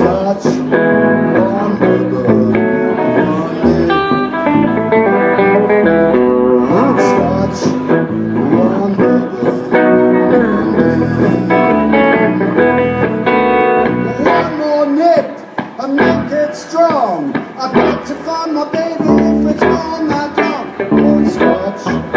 scotch, one bourbon, one scotch, one bourbon, one more nip and make it strong. I've got to find my baby if it's all night long. One scotch.